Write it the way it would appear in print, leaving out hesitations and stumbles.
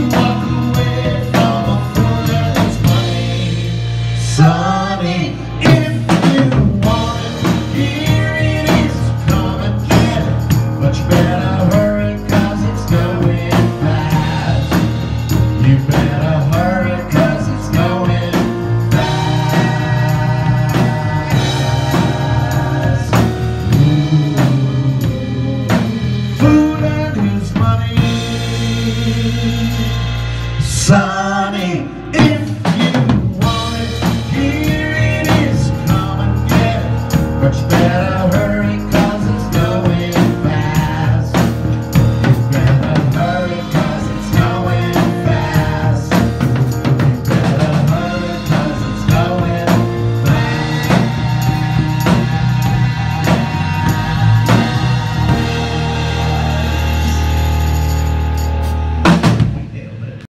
walk away from a fool that is money. Sonny, if you want it, here it is, come and get it. But you better hurry, 'cause it's going fast. You better hurry, 'cause it's going fast. Fool and his money. Sonny,